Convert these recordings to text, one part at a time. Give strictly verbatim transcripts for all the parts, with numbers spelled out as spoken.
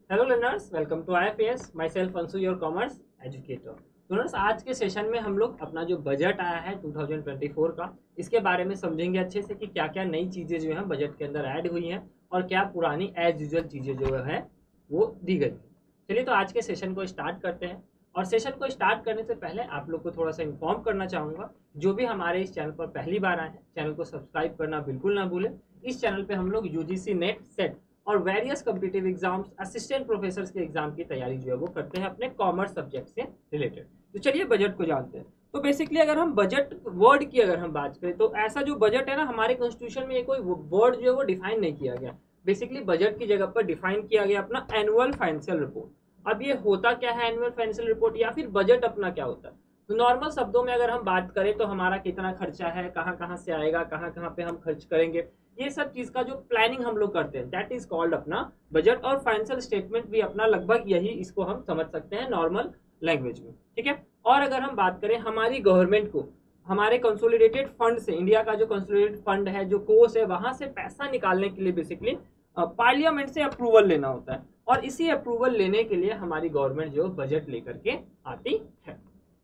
Hello learners, welcome to I F S. Myself Anshu, your commerce educator. तो learners, आज के session में हम लोग अपना जो बजट आया है दो हज़ार चौबीस का, इसके बारे में समझेंगे अच्छे से कि क्या क्या नई चीज़ें जो है बजट के अंदर ऐड हुई हैं और क्या पुरानी एज यूजुअल चीज़ें जो है वो दी गई हैं। चलिए, तो आज के सेशन को स्टार्ट करते हैं। और सेशन को स्टार्ट करने से पहले आप लोग को थोड़ा सा इन्फॉर्म करना चाहूँगा, जो भी हमारे इस चैनल पर पहली बार आए हैं, चैनल को सब्सक्राइब करना बिल्कुल ना भूलें। इस चैनल पे हम लोग यूजीसी नेट सेट और various competitive exams, assistant professor के एग्जाम की तैयारी जो है वो करते हैं अपने कॉमर्स सब्जेक्ट से रिलेटेड। तो चलिए बजट को जानते हैं। तो बेसिकली अगर हम बजट वर्ड की अगर हम बात करें तो ऐसा जो बजट है ना, हमारे कॉन्स्टिट्यूशन में ये कोई वर्ड जो है वो डिफाइन नहीं किया गया। बेसिकली बजट की जगह पर डिफाइन किया गया अपना एनुअल फाइनेंशियल रिपोर्ट। अब ये होता क्या है एनुअल फाइनेंशियल रिपोर्ट, या फिर बजट अपना क्या होता है? तो नॉर्मल शब्दों में अगर हम बात करें तो हमारा कितना खर्चा है, कहाँ कहाँ से आएगा, कहाँ कहाँ पे हम खर्च करेंगे, ये सब चीज का जो प्लानिंग हम लोग करते हैं दैट इज कॉल्ड अपना बजट। और फाइनेंशियल स्टेटमेंट भी अपना लगभग यही, इसको हम समझ सकते हैं नॉर्मल लैंग्वेज में, ठीक है। और अगर हम बात करें हमारी गवर्नमेंट को, हमारे कंसोलिडेटेड फंड से, इंडिया का जो कंसोलिडेटेड फंड है, जो कोर्स है, वहां से पैसा निकालने के लिए बेसिकली पार्लियामेंट से अप्रूवल लेना होता है। और इसी अप्रूवल लेने के लिए हमारी गवर्नमेंट जो बजट लेकर के आती है।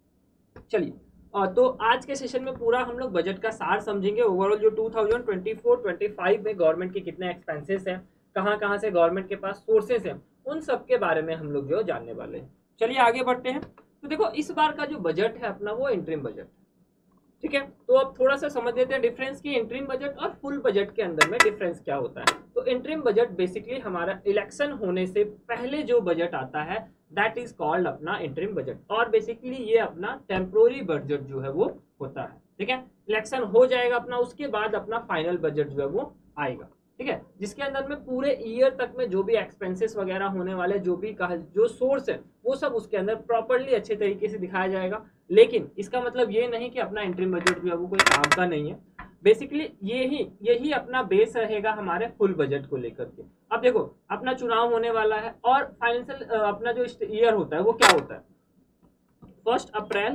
चलिए, तो आज के सेशन में पूरा हम लोग बजट का सार समझेंगे। ओवरऑल जो दो हज़ार चौबीस पच्चीस में गवर्नमेंट के कितने एक्सपेंसेस हैं, कहाँ कहाँ से गवर्नमेंट के पास सोर्सेस हैं, उन सब के बारे में हम लोग जो जानने वाले हैं। चलिए आगे बढ़ते हैं। तो देखो, इस बार का जो बजट है अपना वो इंटरिम बजट, ठीक है। तो अब थोड़ा सा समझ लेते हैं डिफरेंस की इंटरिम बजट और फुल बजट के अंदर में डिफरेंस क्या होता है। तो इंटरिम बजट बेसिकली हमारा इलेक्शन होने से पहले जो बजट आता है दैट इज कॉल्ड अपना इंटरिम बजट। और बेसिकली ये अपना टेम्पोररी बजट जो है वो होता है, ठीक है। इलेक्शन हो जाएगा अपना, उसके बाद अपना फाइनल बजट जो है वो आएगा, ठीक है, जिसके अंदर में पूरे ईयर तक में जो भी एक्सपेंसेस वगैरह होने वाले, जो भी कहा जो सोर्स है, वो सब उसके अंदर प्रॉपर्ली अच्छे तरीके से दिखाया जाएगा। लेकिन इसका मतलब ये नहीं कि अपना इंटरिम बजट जो है वो कोई काम का नहीं है। बेसिकली यही यही अपना बेस रहेगा हमारे फुल बजट को लेकर के। अब देखो, अपना चुनाव होने वाला है और फाइनेंशियल अपना जो ईयर होता है वो क्या होता है, first April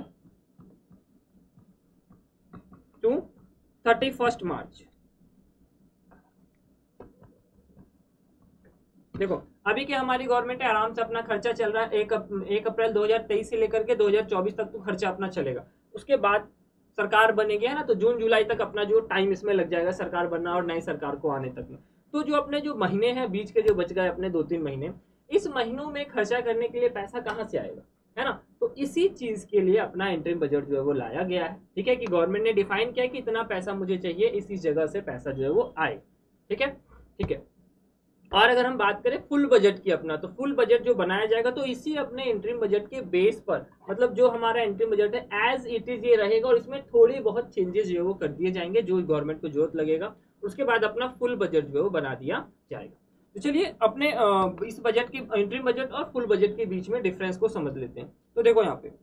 to thirty first March. देखो, अभी के हमारी गवर्नमेंट है, आराम से अपना खर्चा चल रहा है। एक एक अप्रैल दो हज़ार तेईस से लेकर के दो हज़ार चौबीस तक तो खर्चा अपना चलेगा। उसके बाद सरकार बनेगी, है ना, तो जून जुलाई तक अपना जो टाइम इसमें लग जाएगा सरकार बनना और नई सरकार को आने तक में। तो जो अपने जो महीने हैं बीच के, जो बच गए अपने दो तीन महीने, इस महीनों में खर्चा करने के लिए पैसा कहाँ से आएगा, है ना। तो इसी चीज के लिए अपना इंटरिम बजट जो है वो लाया गया है, ठीक है, कि गवर्नमेंट ने डिफाइन किया कि इतना पैसा मुझे चाहिए, इसी जगह से पैसा जो है वो आए, ठीक है, ठीक है। और अगर हम बात करें फुल बजट की अपना, तो फुल बजट जो बनाया जाएगा तो इसी अपने इंटरिम बजट के बेस पर, मतलब जो हमारा इंटरिम बजट है एज इट इज ये रहेगा, और इसमें थोड़ी बहुत चेंजेस जो है वो कर दिए जाएंगे जो गवर्नमेंट को जरूरत लगेगा। उसके बाद अपना फुल बजट जो है वो बना दिया जाएगा। तो चलिए अपने इस बजट के, इंटरिम बजट और फुल बजट के बीच में डिफरेंस को समझ लेते हैं। तो देखो, यहाँ पे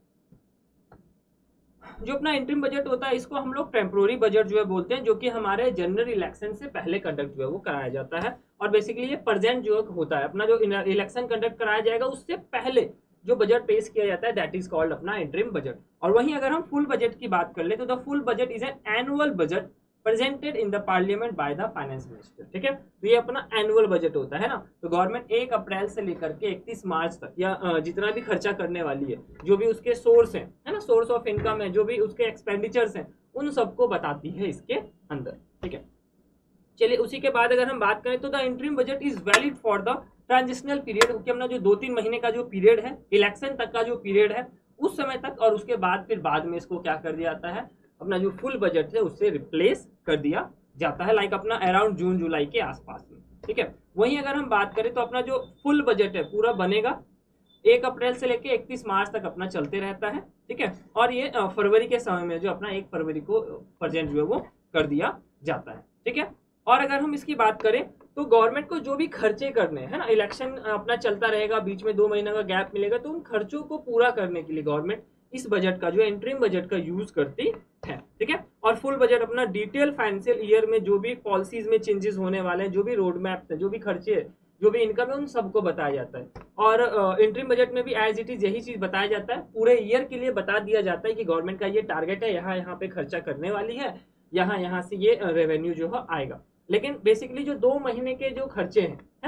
जो अपना इंटरिम बजट होता है इसको हम लोग टेम्पोररी बजट जो है बोलते हैं, जो कि हमारे जनरल इलेक्शन से पहले कंडक्ट जो है वो कराया जाता है। और बेसिकली ये प्रेजेंट जो होता है अपना, जो इलेक्शन कंडक्ट कराया जाएगा उससे पहले जो बजट पेश किया जाता है दैट इज कॉल्ड अपना इंटरिम बजट। और वहीं अगर हम फुल बजट की बात कर ले तो the full budget is an annual budget presented in the parliament by the finance minister, ठीक है। तो ये अपना एनुअल बजट होता है ना। तो गवर्नमेंट एक अप्रैल से लेकर के इकतीस मार्च तक, या जितना भी खर्चा करने वाली है, जो भी उसके सोर्स हैं, है ना, सोर्स ऑफ इनकम है, जो भी उसके एक्सपेंडिचर्स हैं, उन सबको बताती है इसके अंदर, ठीक है। चलिए, उसी के बाद अगर हम बात करें तो the interim budget is valid for the transitional period, क्योंकि अपना जो दो तीन महीने का जो पीरियड है, इलेक्शन तक का जो पीरियड है, उस समय तक, और उसके बाद फिर बाद में इसको क्या कर दिया जाता है, अपना जो फुल बजट है उससे रिप्लेस कर दिया जाता है, लाइक अपना अराउंड जून जुलाई के आसपास में, ठीक है। वहीं अगर हम बात करें तो अपना जो फुल बजट है पूरा बनेगा एक अप्रैल से लेके इकतीस मार्च तक अपना चलते रहता है, ठीक है। और ये फरवरी के समय में जो अपना एक फरवरी को प्रेजेंट जो है वो कर दिया जाता है, ठीक है। और अगर हम इसकी बात करें तो गवर्नमेंट को जो भी खर्चे करने हैं ना, इलेक्शन अपना चलता रहेगा, बीच में दो महीने का गैप मिलेगा, तो उन खर्चों को पूरा करने के लिए गवर्नमेंट इस बजट का, जो इंटरिम बजट का यूज करती है, ठीक है। और फुल बजट अपना डिटेल फाइनेंशियल ईयर में जो भी पॉलिसीज में चेंजेस होने वाले हैं, जो भी रोड मैप है, जो भी खर्चे है, जो भी इनकम है, उन सबको बताया जाता है। और इंटरिम बजट में भी एज इट इज यही चीज बताया जाता है, पूरे ईयर के लिए बता दिया जाता है कि गवर्नमेंट का ये टारगेट है, यहाँ यहाँ पे खर्चा करने वाली है, यहाँ यहाँ से ये रेवेन्यू जो है आएगा। लेकिन बेसिकली जो दो महीने के जो खर्चे हैं, है ना,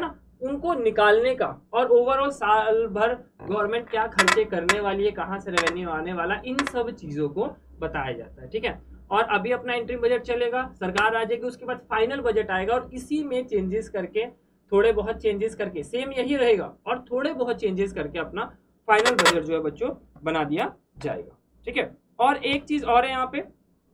उनको निकालने का, और ओवरऑल साल भर गवर्नमेंट क्या खर्चे करने वाली है, कहाँ से रेवेन्यू आने वाला, इन सब चीजों को बताया जाता है। ठीक है, और अभी अपना इंटरिम बजट चलेगा, सरकार आ जाएगी, उसके बाद फाइनल बजट आएगा और इसी में चेंजेस करके, थोड़े बहुत चेंजेस करके, सेम यही रहेगा और थोड़े बहुत चेंजेस करके अपना फाइनल बजट जो है बच्चों बना दिया जाएगा। ठीक है, और एक चीज और है यहाँ पे,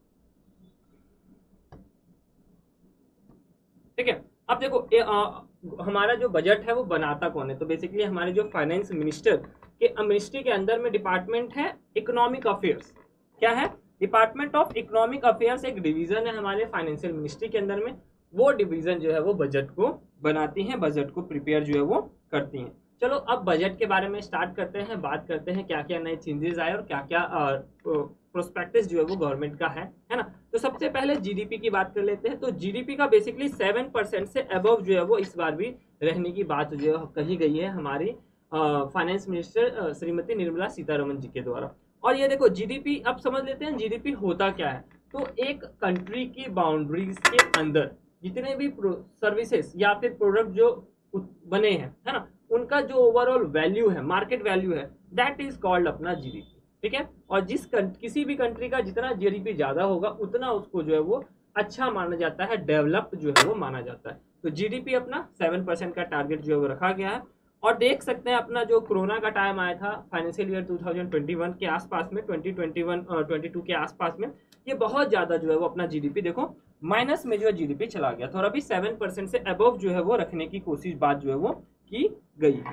ठीक है, अब देखो ए, आ, हमारा जो बजट है वो बनाता कौन है, तो बेसिकली हमारे जो फाइनेंस मिनिस्टर के मिनिस्ट्री के अंदर में डिपार्टमेंट है इकोनॉमिक अफेयर्स। क्या है? डिपार्टमेंट ऑफ इकोनॉमिक अफेयर्स एक डिवीजन है हमारे फाइनेंशियल मिनिस्ट्री के अंदर में। वो डिवीजन जो है वो बजट को बनाती है, बजट को प्रिपेयर जो है वो करती है। चलो अब बजट के बारे में स्टार्ट करते हैं, बात करते हैं क्या क्या नए चेंजेस आए और क्या क्या प्रोस्पेक्टस जो है वो गवर्नमेंट का है है ना। तो सबसे पहले जीडीपी की बात कर लेते हैं। तो जीडीपी का बेसिकली सेवन परसेंट से अबव जो है वो इस बार भी रहने की बात जो है कही गई है हमारी फाइनेंस मिनिस्टर श्रीमती निर्मला सीतारमन जी के द्वारा। और ये देखो जीडीपी, अब समझ लेते हैं जीडीपी होता क्या है। तो एक कंट्री की बाउंड्रीज के अंदर जितने भी सर्विसेज या फिर प्रोडक्ट जो बने हैं है ना, उनका जो ओवरऑल वैल्यू है, मार्केट वैल्यू है, दैट इज कॉल्ड अपना जीडीपी। ठीक है, और जिस किसी भी कंट्री का जितना जीडीपी ज्यादा होगा उतना उसको जो है वो अच्छा माना जाता है, डेवलप्ड जो है वो माना जाता है। तो जीडीपी अपना सेवन परसेंट का टारगेट जो है वो रखा गया है। और देख सकते हैं अपना जो कोरोना का टाइम आया था financial year two thousand twenty one के आसपास में, twenty twenty one twenty two के आसपास में, ये बहुत ज्यादा जो है वो अपना जीडीपी देखो माइनस में जो है जीडीपी चला गया था, और अभी सेवन परसेंट से अबव जो है वो रखने की कोशिश बात जो है वो की गई है।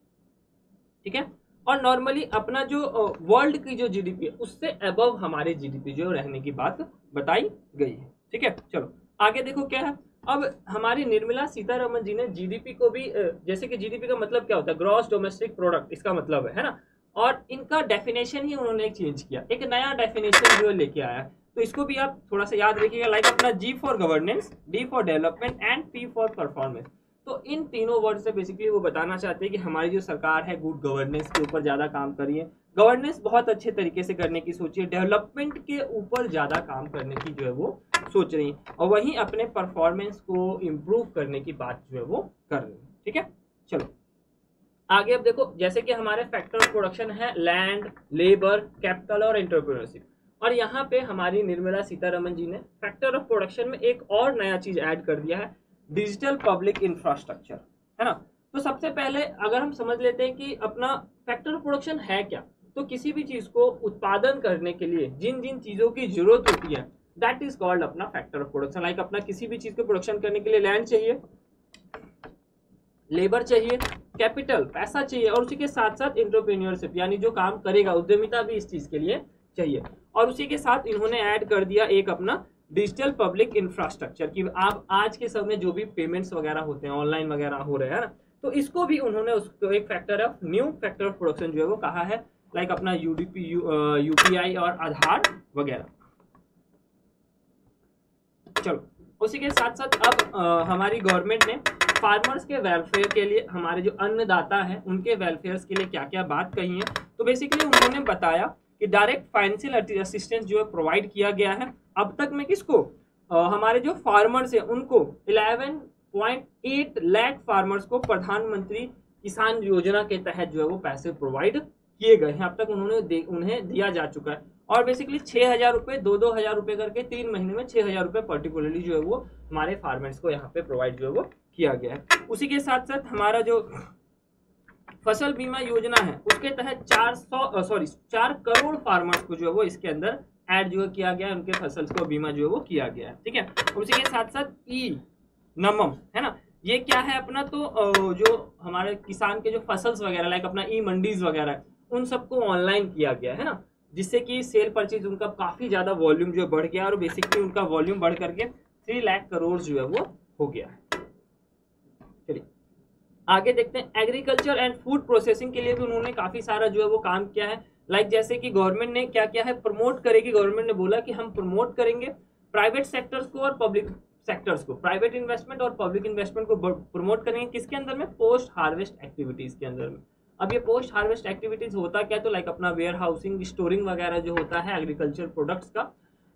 ठीक है, और नॉर्मली अपना जो वर्ल्ड की जो जीडीपी है उससे अबव हमारे जीडीपी जो रहने की बात बताई गई है। ठीक है, चलो आगे देखो क्या है। अब हमारी निर्मला सीतारमन जी ने जीडीपी को भी, जैसे कि जीडीपी का मतलब क्या होता है, ग्रॉस डोमेस्टिक प्रोडक्ट इसका मतलब है है ना, और इनका डेफिनेशन ही उन्होंने चेंज किया, एक नया डेफिनेशन जो लेके आया। तो इसको भी आप थोड़ा सा याद रखिएगा, लाइक अपना G for governance, D for development and P for performance. तो इन तीनों वर्ड से बेसिकली वो बताना चाहते हैं कि हमारी जो सरकार है गुड गवर्नेंस के ऊपर ज्यादा काम करिए, गवर्नेंस बहुत अच्छे तरीके से करने की सोचिए, डेवलपमेंट के ऊपर ज्यादा काम करने की जो है वो सोच रही है, और वहीं अपने परफॉर्मेंस को इम्प्रूव करने की बात जो है वो कर रही है। ठीक है, चलो आगे अब देखो, जैसे कि हमारे फैक्टर ऑफ प्रोडक्शन है लैंड, लेबर, कैपिटल और एंटरप्रेन्योरशिप, और यहाँ पे हमारी निर्मला सीतारमन जी ने फैक्टर ऑफ प्रोडक्शन में एक और नया चीज ऐड कर दिया है, डिजिटल पब्लिक इंफ्रास्ट्रक्चर, है ना। तो सबसे पहले अगर हम समझ लेते हैं कि अपना फैक्टर ऑफ प्रोडक्शन है क्या, तो किसी भी चीज को उत्पादन करने के लिए जिन जिन चीजों की जरूरत होती है दैट इज कॉल्ड अपना फैक्टर ऑफ प्रोडक्शन। लाइक अपना किसी भी चीज को प्रोडक्शन करने के लिए लैंड चाहिए, लेबर चाहिए, कैपिटल पैसा चाहिए, और उसी के साथ साथ एंटरप्रेन्योरशिप यानी जो काम करेगा उद्यमिता भी इस चीज के लिए चाहिए। और उसी के साथ इन्होंने ऐड कर दिया एक अपना डिजिटल पब्लिक इंफ्रास्ट्रक्चर की आप आज के समय जो भी पेमेंट्स वगैरह होते हैं ऑनलाइन वगैरह हो रहे हैं ना, तो इसको भी उन्होंने उसको एक factor of new factor of production जो है वो कहा है, लाइक अपना यूडीपी यूपीआई और आधार वगैरह। चलो उसी के साथ साथ अब आ, हमारी गवर्नमेंट ने फार्मर्स के वेलफेयर के लिए, हमारे जो अन्नदाता हैं उनके वेलफेयर के लिए क्या क्या बात कही है। तो बेसिकली उन्होंने बताया कि डायरेक्ट फाइनेंशियल असिस्टेंस जो है प्रोवाइड किया गया है अब तक में किसको, आ, हमारे जो फार्मर्स हैं उनको eleven point eight lakh farmers को प्रधानमंत्री किसान योजना के तहत जो है वो पैसे प्रोवाइड किए गए हैं, अब तक उन्होंने उन्हें दिया जा चुका है। और बेसिकली छह हजार रुपये दो दो हजार रुपये करके तीन महीने में छह हजार रुपये पर्टिकुलरली जो है वो हमारे फार्मर्स को यहाँ पे प्रोवाइड जो है वो किया गया है। उसी के साथ साथ हमारा जो फसल बीमा योजना है उसके तहत चार सौ सॉरी चार करोड़ फार्मर्स को जो है वो इसके अंदर ऐड जो है किया गया है, उनके फसल को बीमा जो है वो किया गया है। ठीक है, उसी के साथ साथ ई नमम है ना, ये क्या है अपना, तो जो हमारे किसान के जो फसल्स वगैरह लाइक अपना ई मंडीज वगैरह उन सबको ऑनलाइन किया गया है ना, जिससे कि सेल परचेज उनका काफी ज्यादा वॉल्यूम जो बढ़ गया और बेसिकली उनका वॉल्यूम बढ़ करके थ्री लाख करोड़ जो है वो हो गया है। चलिए आगे देखते हैं, एग्रीकल्चर एंड फूड प्रोसेसिंग के लिए भी उन्होंने काफी सारा जो है वो काम किया है। लाइक जैसे कि गवर्नमेंट ने क्या किया है, प्रमोट करेगी, गवर्नमेंट ने बोला कि हम प्रमोट करेंगे प्राइवेट सेक्टर्स को और पब्लिक सेक्टर्स को, प्राइवेट इन्वेस्टमेंट और पब्लिक इन्वेस्टमेंट को प्रमोट करेंगे किसके अंदर में, पोस्ट हार्वेस्ट एक्टिविटीज के अंदर में। अब ये पोस्ट हार्वेस्ट एक्टिविटीज होता क्या है, तो लाइक अपना वेयर हाउसिंग, स्टोरिंग वगैरह जो होता है एग्रीकल्चर प्रोडक्ट्स का,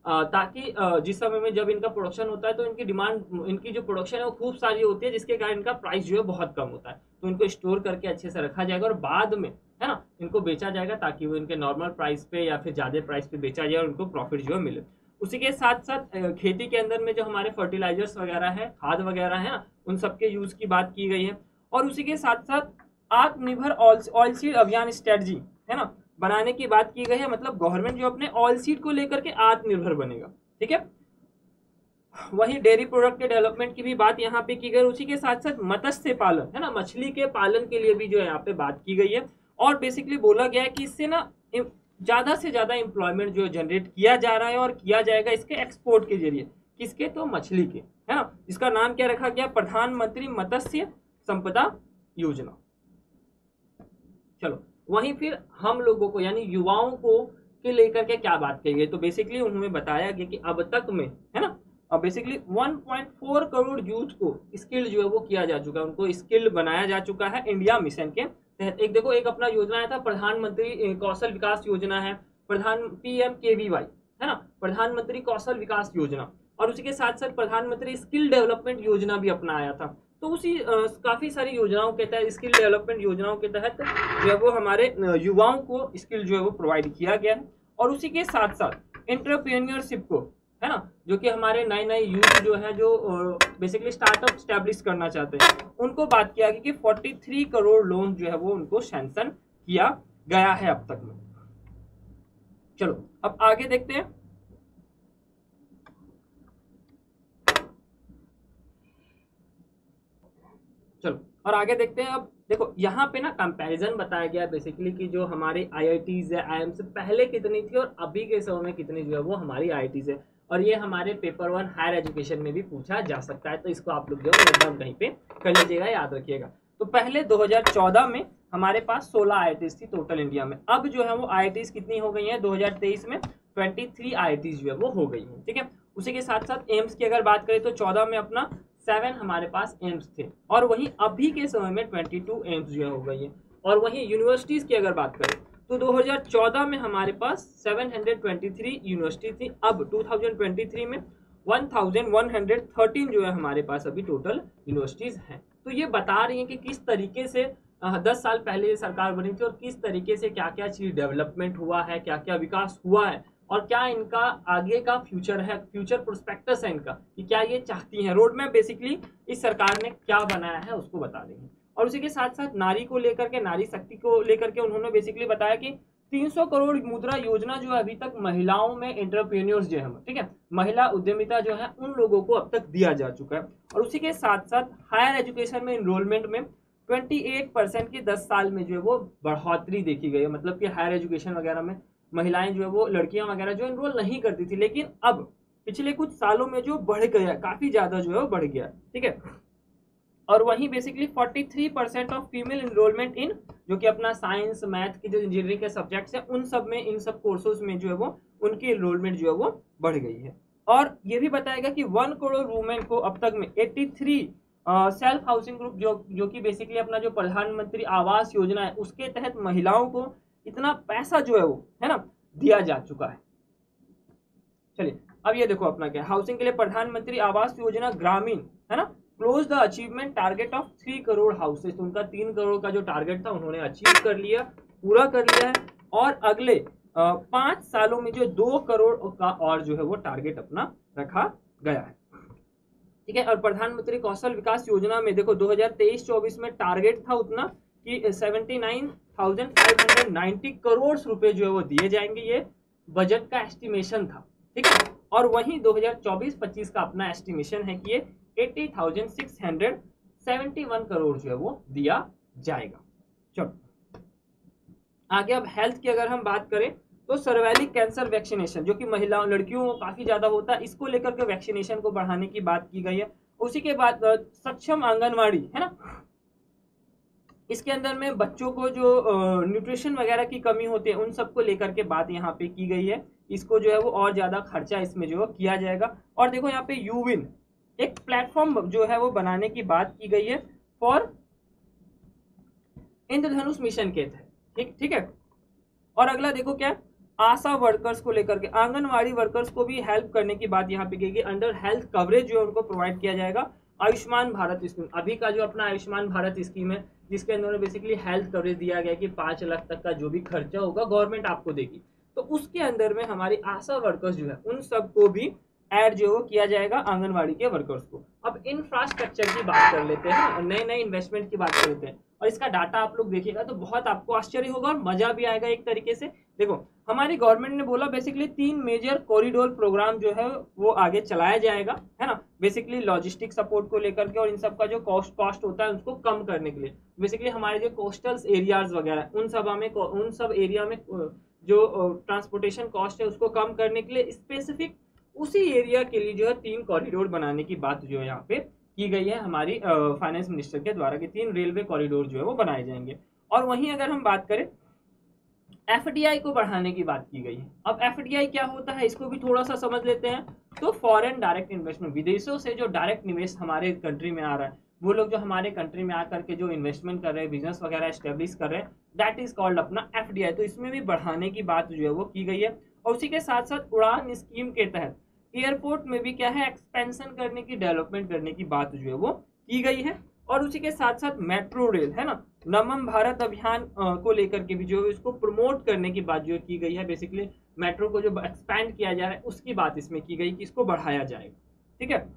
ताकि जिस समय में जब इनका प्रोडक्शन होता है तो इनकी डिमांड, इनकी जो प्रोडक्शन है वो खूब सारी होती है, जिसके कारण इनका प्राइस जो है बहुत कम होता है। तो इनको स्टोर करके अच्छे से रखा जाएगा और बाद में, है ना, इनको बेचा जाएगा ताकि वो इनके नॉर्मल प्राइस पे या फिर ज़्यादा प्राइस पे बेचा जाए और उनको प्रॉफिट जो है मिले। उसी के साथ साथ खेती के अंदर में जो हमारे फर्टिलाइजर्स वगैरह है, खाद वगैरह है ना, उन सबके यूज़ की बात की गई है। और उसी के साथ साथ आत्मनिर्भर ऑयल सीड अभियान स्ट्रेटजी, है ना, बनाने की बात की गई है। मतलब गवर्नमेंट जो अपने ऑयल सीड को लेकर के आत्मनिर्भर बनेगा, ठीक है। वही डेयरी प्रोडक्ट के डेवलपमेंट की भी बात यहाँ पे की गई। उसी के साथ साथ मत्स्य पालन, है ना, मछली के पालन के लिए भी जो है यहाँ पे बात की गई है। और बेसिकली बोला गया है कि इससे ना ज्यादा से ज्यादा एम्प्लॉयमेंट जो जनरेट किया जा रहा है और किया जाएगा इसके एक्सपोर्ट के जरिए। किसके? तो मछली के, है ना। इसका नाम क्या रखा गया? प्रधानमंत्री मत्स्य संपदा योजना। चलो, वहीं फिर हम लोगों को यानी युवाओं को के लेकर के क्या बात कही गई? तो बेसिकली उन्होंने बताया गया कि अब तक में, है ना, अब basically one point four crore youth को स्किल्ड जो है वो किया जा चुका है, उनको स्किल्ड बनाया जा चुका है इंडिया मिशन के तहत। एक देखो, एक अपना योजना आया था प्रधानमंत्री कौशल विकास योजना है, प्रधान P M K V Y, है ना, प्रधानमंत्री कौशल विकास योजना। और उसी के साथ साथ प्रधानमंत्री स्किल डेवलपमेंट योजना भी अपना आया था। तो उसी आ, काफी सारी योजनाओं के तहत, स्किल डेवलपमेंट योजनाओं के तहत जो है वो हमारे युवाओं को स्किल जो है वो प्रोवाइड किया गया है। और उसी के साथ साथ एंटरप्रेन्योरशिप को, है ना, जो कि हमारे नए नए यूथ जो है जो बेसिकली स्टार्टअप स्टैब्लिश करना चाहते हैं, उनको बात किया गया कि तैंतालीस करोड़ लोन जो है वो उनको सैंक्शन किया गया है अब तक में। चलो अब आगे देखते हैं। चलो और आगे देखते हैं। अब देखो यहाँ पे ना कंपैरिजन बताया गया बेसिकली कि जो हमारे आई आई टीज है, आई आई एम से पहले कितनी थी और अभी के समय में कितनी जो है वो हमारी आई आई टीज है। और ये हमारे पेपर वन हायर एजुकेशन में भी पूछा जा सकता है, तो इसको आप लोग जो है नोट डाउन कहीं पे कर लीजिएगा, याद रखिएगा। तो पहले दो हज़ार चौदह में हमारे पास सोलह आई आई टीज थी टोटल इंडिया में। अब जो है वो आई आई टीज कितनी हो गई है? दो हज़ार तेईस में तेईस आई आई टीज जो है वो हो गई है, ठीक है। उसी के साथ साथ एम्स की अगर बात करें तो चौदह में अपना सेवन हमारे पास एम्स थे, और वहीं अभी के समय में बाईस एम्स जो है हो गई है। और वहीं यूनिवर्सिटीज की अगर बात करें तो दो हज़ार चौदह में हमारे पास सात सौ तेईस यूनिवर्सिटी थी। अब दो हज़ार तेईस में ग्यारह सौ तेरह जो है हमारे पास अभी टोटल यूनिवर्सिटीज हैं। तो ये बता रही है कि किस तरीके से दस साल पहले ये सरकार बनी थी और किस तरीके से क्या क्या चीज डेवलपमेंट हुआ है, क्या क्या विकास हुआ है, और क्या इनका आगे का फ्यूचर है, फ्यूचर प्रोस्पेक्टस है इनका, कि क्या ये चाहती हैं। रोड मैप बेसिकली इस सरकार ने क्या बनाया है उसको बता रही है। और उसी के साथ साथ नारी को लेकर के, नारी शक्ति को लेकर के उन्होंने बेसिकली बताया कि तीन सौ करोड़ मुद्रा योजना जो है अभी तक महिलाओं में एंटरप्रेन्योर्स जो है, ठीक है, महिला उद्यमिता जो है उन लोगों को अब तक दिया जा चुका है। और उसी के साथ साथ हायर एजुकेशन में इनरोलमेंट में अट्ठाईस परसेंट की दस साल में जो है वो बढ़ोतरी देखी गई है। मतलब कि हायर एजुकेशन वगैरह में महिलाएं जो है वो, लड़कियां वगैरह जो इनरोल नहीं करती थी, लेकिन अब पिछले कुछ सालों में जो बढ़ गया, काफी ज्यादा जो है वो बढ़ गया, ठीक है। और वहीं बेसिकली तैंतालीस percent of female enrolment in, जो कि अपना साइंस, मैथ की जो इंजीनियरिंग के सब्जेक्ट्स हैं उन सब में, इन सब कोर्सेज में जो है वो उनकी इनरोलमेंट जो है वो बढ़ गई है। और ये भी बताएगा कि वन करोड़ वुमेन को अब तक में तिरासी सेल्फ हाउसिंग ग्रुप, जो जो कि बेसिकली अपना जो प्रधानमंत्री आवास योजना है उसके तहत महिलाओं को इतना पैसा जो है वो, है ना, दिया जा चुका है। चलिए अब ये देखो अपना क्या हाउसिंग के लिए प्रधानमंत्री आवास योजना ग्रामीण, है ना, close the achievement target of three crore houses. तो उनका तीन करोड़ का जो टारगेट था उन्होंने अचीव कर लिया, पूरा कर लिया है। और अगले पांच सालों में जो दो करोड़ का और जो है वो टारगेट अपना रखा गया है, ठीक है। और प्रधानमंत्री कौशल विकास योजना में देखो दो हज़ार तेईस चौबीस में टारगेट था उतना कि seventy nine thousand five hundred ninety crore रुपए जो है वो दिए जाएंगे, ये बजट का एस्टिमेशन था, ठीक है। और वहीं दो हज़ार चौबीस पच्चीस का अपना एस्टिमेशन है कि ये अस्सी हज़ार छह सौ इकहत्तर करोड़ जो है वो दिया जाएगा। चलो आगे अब हेल्थ की अगर हम बात करें तो सर्वाइकल कैंसर वैक्सीनेशन, जो कि महिलाओं, लड़कियों को काफी ज्यादा होता है, इसको लेकर के वैक्सीनेशन को बढ़ाने की बात की गई है। उसी के बाद सक्षम आंगनवाड़ी, है ना, इसके अंदर में बच्चों को जो न्यूट्रिशन वगैरह की कमी होती है उन सबको लेकर के बात यहाँ पे की गई है। इसको जो है वो और ज्यादा खर्चा इसमें जो है किया जाएगा। और देखो यहाँ पे यूविन एक प्लेटफॉर्म जो है वो बनाने की बात की गई है फॉर इंद्रधनुष मिशन के तहत, ठीक ठीक है। और अगला देखो क्या, आशा वर्कर्स को लेकर के, आंगनवाड़ी वर्कर्स को भी हेल्प करने की बात यहाँ पे की गई। अंडर हेल्थ कवरेज जो है उनको प्रोवाइड किया जाएगा। आयुष्मान भारत स्कीम, अभी का जो अपना आयुष्मान भारत स्कीम है जिसके अंदर बेसिकली हेल्थ कवरेज दिया गया कि पाँच लाख तक का जो भी खर्चा होगा गवर्नमेंट आपको देगी। तो उसके अंदर में हमारी आशा वर्कर्स जो है उन सबको भी ऐड जो है किया जाएगा आंगनवाड़ी के वर्कर्स को। अब इंफ्रास्ट्रक्चर की बात कर लेते हैं और नए नए इन्वेस्टमेंट की बात कर लेते हैं, और इसका डाटा आप लोग देखिएगा तो बहुत आपको आश्चर्य होगा और मजा भी आएगा एक तरीके से। देखो हमारी गवर्नमेंट ने बोला बेसिकली तीन मेजर कॉरिडोर प्रोग्राम जो है वो आगे चलाया जाएगा, है ना। बेसिकली लॉजिस्टिक सपोर्ट को लेकर के और इन सब का जो कॉस्ट कॉस्ट होता है उसको कम करने के लिए, बेसिकली हमारे जो कोस्टल एरियाज वगैरह उन सब में उन सब एरिया में जो ट्रांसपोर्टेशन कॉस्ट है उसको कम करने के लिए स्पेसिफिक उसी एरिया के लिए जो है तीन कॉरिडोर बनाने की बात जो है यहाँ पे की गई है हमारी फाइनेंस मिनिस्टर के द्वारा कि तीन रेलवे कॉरिडोर जो है वो बनाए जाएंगे। और वहीं अगर हम बात करें एफडीआई को बढ़ाने की बात की गई है। अब एफडीआई क्या होता है इसको भी थोड़ा सा समझ लेते हैं। तो फॉरेन डायरेक्ट इन्वेस्टमेंट, विदेशों से जो डायरेक्ट निवेश हमारे कंट्री में आ रहा है, वो लोग जो हमारे कंट्री में आकर के जो इन्वेस्टमेंट कर रहे हैं, बिजनेस वगैरह एस्टेब्लिश कर रहे हैं, दैट इज कॉल्ड अपना एफडीआई। तो इसमें भी बढ़ाने की बात जो है वो की गई है। और उसी के साथ साथ उड़ान स्कीम के तहत एयरपोर्ट में भी क्या है एक्सपेंशन करने की, डेवलपमेंट करने की बात जो है वो की गई है। और उसी के साथ साथ मेट्रो रेल, है ना, नमम भारत अभियान को लेकर के भी जो है इसको प्रमोट करने की बात जो की गई है। बेसिकली मेट्रो को जो एक्सपैंड किया जा रहा है उसकी बात इसमें की गई कि इसको बढ़ाया जाएगा। ठीक है,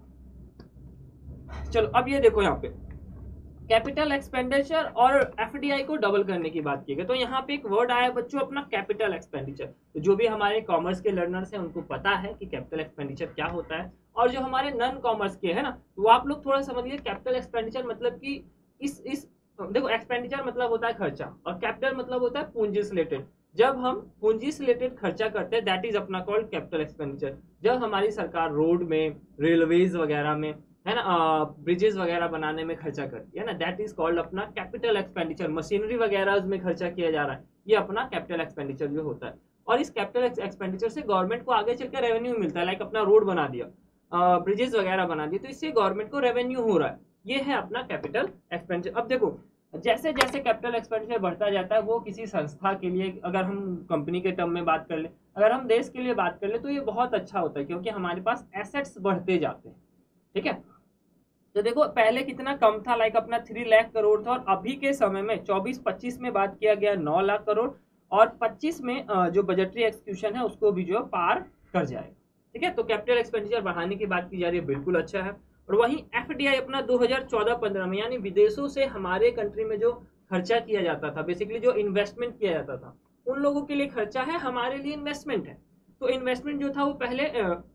चलो अब ये देखो यहाँ पे कैपिटल एक्सपेंडिचर और एफडीआई को डबल करने की बात की गई। तो यहाँ पे एक वर्ड आया बच्चों अपना कैपिटल एक्सपेंडिचर। तो जो भी हमारे कॉमर्स के लर्नर्स हैं उनको पता है कि कैपिटल एक्सपेंडिचर क्या होता है, और जो हमारे नॉन कॉमर्स के है ना वो आप लोग थोड़ा समझिए। कैपिटल एक्सपेंडिचर मतलब कि इस इस देखो एक्सपेंडिचर मतलब होता है खर्चा और कैपिटल मतलब होता है पूंजी से रिलेटेड। जब हम पूंजी से रिलेटेड खर्चा करते हैं दैट इज अपना कॉल्ड कैपिटल एक्सपेंडिचर। जब हमारी सरकार रोड में, रेलवेज वगैरह में, है ना, ब्रिजेस वगैरह बनाने में खर्चा करती है ना, दैट इज कॉल्ड अपना कैपिटल एक्सपेंडिचर। मशीनरी वगैरह में खर्चा किया जा रहा है, ये अपना कैपिटल एक्सपेंडिचर जो होता है। और इस कैपिटल एक्सपेंडिचर से गवर्नमेंट को आगे चलकर रेवेन्यू मिलता है। लाइक अपना रोड बना दिया, ब्रिजेस वगैरह बना दिए, तो इससे गवर्नमेंट को रेवेन्यू हो रहा है। ये है अपना कैपिटल एक्सपेंडिचर। अब देखो जैसे जैसे कैपिटल एक्सपेंडिचर बढ़ता जाता है वो किसी संस्था के लिए, अगर हम कंपनी के टर्म में बात कर ले, अगर हम देश के लिए बात कर ले, तो ये बहुत अच्छा होता है क्योंकि हमारे पास एसेट्स बढ़ते जाते हैं। ठीक है, तो देखो पहले कितना कम था, लाइक अपना थ्री लाख करोड़ था, और अभी के समय में चौबीस पच्चीस में बात किया गया नौ लाख करोड़, और पच्चीस में जो बजटरी एक्सक्यूशन है उसको भी जो पार कर जाएगा। ठीक है, तो कैपिटल एक्सपेंडिचर बढ़ाने की बात की जा रही है, बिल्कुल अच्छा है। और वहीं एफडीआई अपना दो हज़ार चौदह पंद्रह में, यानी विदेशों से हमारे कंट्री में जो खर्चा किया जाता था, बेसिकली जो इन्वेस्टमेंट किया जाता था, उन लोगों के लिए खर्चा है, हमारे लिए इन्वेस्टमेंट है। तो इन्वेस्टमेंट जो था वो पहले